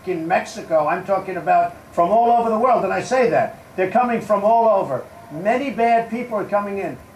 in Mexico. I'm talking about from all over the world, and I say that. They're coming from all over. Many bad people are coming in.